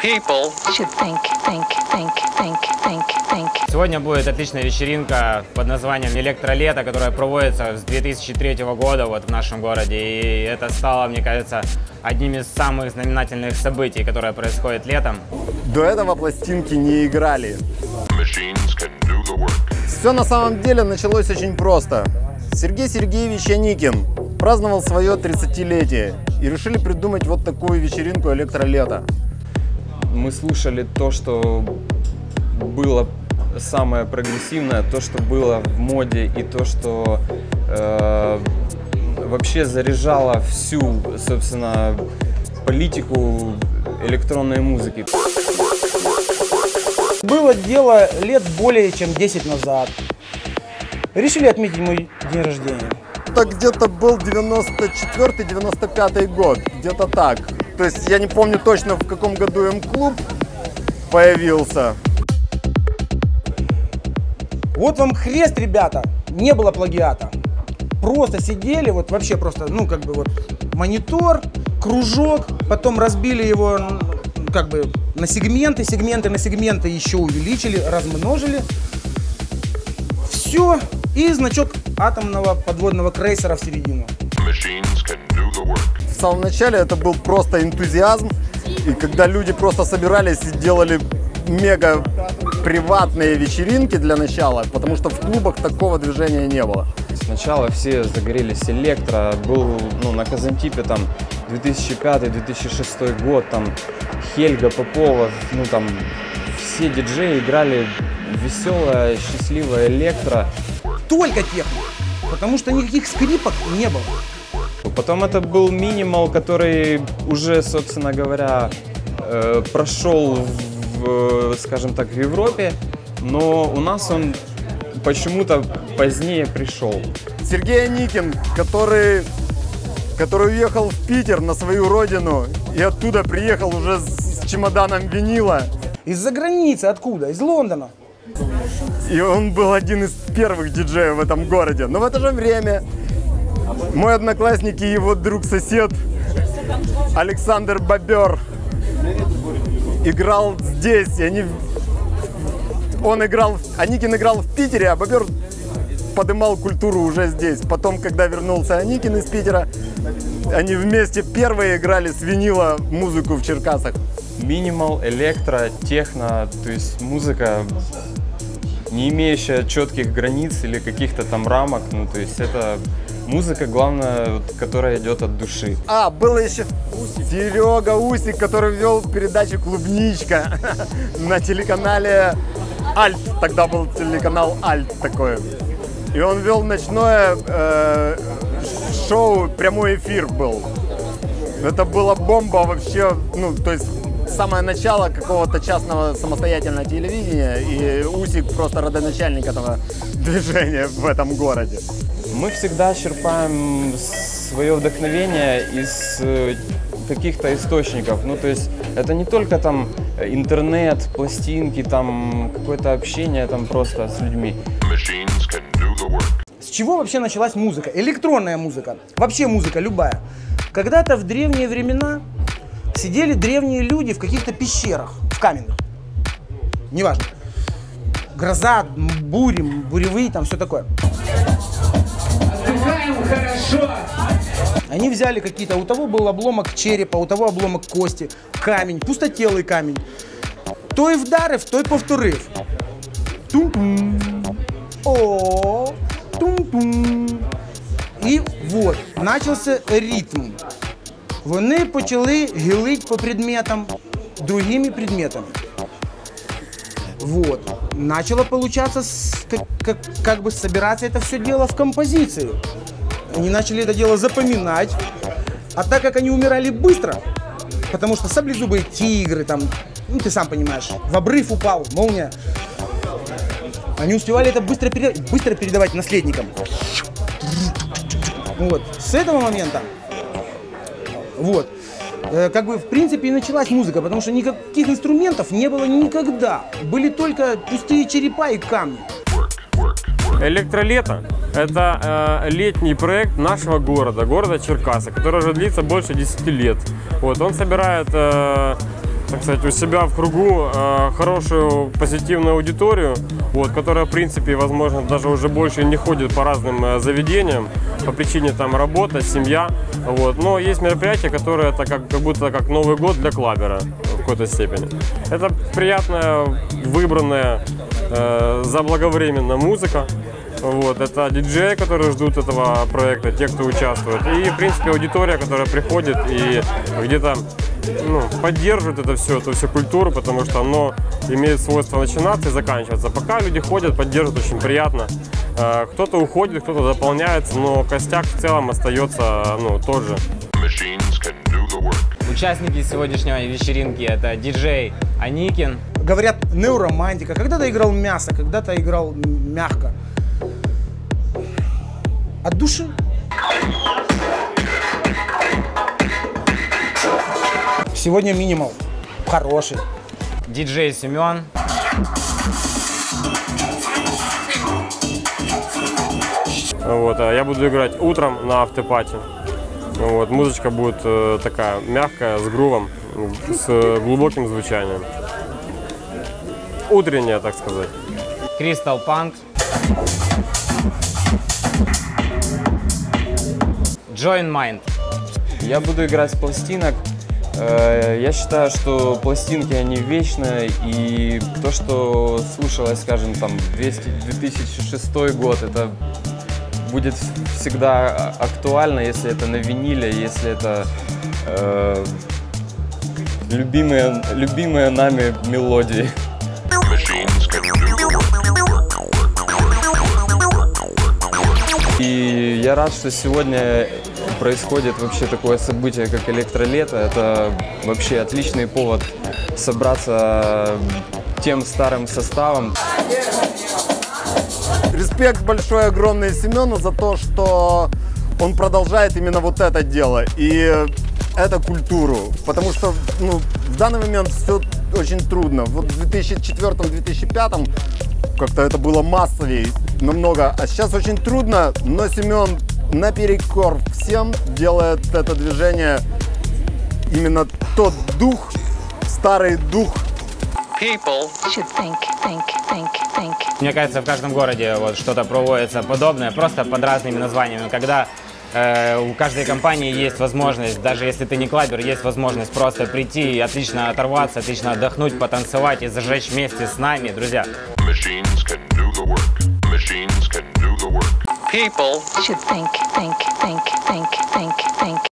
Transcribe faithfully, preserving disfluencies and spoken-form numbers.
people should think, think, think, think, think, think. Сегодня будет отличная вечеринка под названием «Электролето», которая проводится с две тысячи третьего года вот в нашем городе. И это стало, мне кажется, одним из самых знаменательных событий, которое происходит летом. До этого пластинки не играли. Все на самом деле началось очень просто. Сергей Сергеевич Аникин праздновал свое тридцатилетие и решили придумать вот такую вечеринку «Электролето». Мы слушали то, что было самое прогрессивное, то, что было в моде, и то, что э, вообще заряжало всю, собственно, политику электронной музыки. Было дело лет более чем десять назад. Решили отметить мой день рождения. Это где-то был девяносто четвёртый — девяносто пятый год, где-то так. То есть я не помню точно, в каком году М-клуб появился. Вот вам хрест, ребята, не было плагиата. Просто сидели, вот вообще просто, ну как бы вот монитор, кружок, потом разбили его как бы на сегменты, сегменты на сегменты еще увеличили, размножили. Все, и значок атомного подводного крейсера в середину. В самом начале это был просто энтузиазм, и когда люди просто собирались и делали мега приватные вечеринки для начала, потому что в клубах такого движения не было. Сначала все загорелись электро, был ну, на Казантипе там две тысячи пятый — две тысячи шестой год, там Хельга, Попова, ну там все диджеи играли веселое, счастливое электро. Только техно, потому что никаких скрипок не было. Потом это был минимал, который уже, собственно говоря, э, прошел в, скажем так, в Европе, но у нас он почему-то позднее пришел. Сергей Аникин, который, который уехал в Питер на свою родину и оттуда приехал уже с чемоданом винила. Из-за границы, откуда? Из Лондона. И он был один из первых диджеев в этом городе. Но в это же время мой одноклассник и его друг-сосед Александр Бобер играл здесь. И они, он играл, Аникин играл в Питере, а Бобер подымал культуру уже здесь. Потом, когда вернулся Аникин из Питера, они вместе первые играли с винила музыку в Черкасах. Минимал, электро, техно, то есть музыка, не имеющая четких границ или каких-то там рамок, ну то есть это музыка, главное, которая идет от души. А, был еще Серега Усик, который вел передачу «Клубничка» на телеканале Альт. Тогда был телеканал Альт такой. И он вел ночное э, шоу, прямой эфир был. Это была бомба вообще, ну то есть самое начало какого-то частного самостоятельного телевидения, и Усик просто родоначальник этого движения в этом городе. Мы всегда черпаем свое вдохновение из каких-то источников. Ну, то есть это не только там интернет, пластинки, там какое-то общение там просто с людьми. С чего вообще началась музыка? Электронная музыка. Вообще музыка любая. Когда-то в древние времена сидели древние люди в каких-то пещерах, в каменных. Неважно. Гроза, бури, буревые, там все такое. Хорошо. Они взяли какие-то, у того был обломок черепа, у того обломок кости, камень, пустотелый камень. Той вдарив, той повторив. Тум-тум. О, тум-тум. І от, почався ритм. Вони почали гілити по предметам другими предметами. Вот. Начало получаться, как, как, как бы собираться это все дело в композицию. Они начали это дело запоминать. А так как они умирали быстро, потому что саблезубые тигры, там, ну ты сам понимаешь, в обрыв упал, молния. Они успевали это быстро, пере... быстро передавать наследникам. Вот. С этого момента, вот, э, как бы в принципе и началась музыка, потому что никаких инструментов не было никогда. Были только пустые черепа и камни. Электролето – это э, летний проект нашего города, города Черкасы, который уже длится больше десяти лет. Вот, он собирает э, так сказать, у себя в кругу э, хорошую позитивную аудиторию, вот, которая, в принципе, возможно, даже уже больше не ходит по разным э, заведениям по причине там работа, семья. Вот. Но есть мероприятия, которые это как, как будто как Новый год для клабера в какой-то степени. Это приятная, выбранная, э, заблаговременная музыка. Вот, это диджеи, которые ждут этого проекта, те, кто участвует. И, в принципе, аудитория, которая приходит и где-то ну, поддерживает это все, эту всю культуру, потому что оно имеет свойство начинаться и заканчиваться. Пока люди ходят, поддерживают, очень приятно. Кто-то уходит, кто-то дополняется, но костяк в целом остается ну, тот же. Участники сегодняшней вечеринки — это диджей Аникин. Говорят, неоромантика. Когда-то играл мясо, когда-то играл мягко. От души. Сегодня минимал. Хороший. Диджей Семен. Вот, а я буду играть утром на автопати. Вот, музычка будет э, такая мягкая, с грувом, с э, глубоким звучанием. Утренняя, так сказать. Crystal Punk. Join Mind. Я буду играть с пластинок. Я считаю, что пластинки, они вечные, и то, что слушалось, скажем, там, две тысячи шестой год, это будет всегда актуально, если это на виниле, если это э, любимые, любимые нами мелодии. И я рад, что сегодня происходит вообще такое событие, как Электролето. Это вообще отличный повод собраться тем старым составом. Респект большой, огромный Семену за то, что он продолжает именно вот это дело и эту культуру. Потому что ну, в данный момент все очень трудно. Вот в две тысячи четвёртом — две тысячи пятом как-то это было массовее намного. А сейчас очень трудно, но Семен наперекор всем делает это движение, именно тот дух, старый дух. People should think, think, think, think. Мне кажется, в каждом городе вот что-то проводится подобное, просто под разными названиями. Когда э, у каждой компании есть возможность, даже если ты не клабер, есть возможность просто прийти и отлично оторваться, отлично отдохнуть, потанцевать и зажечь вместе с нами, друзья. People should think, think, think, think, think, think.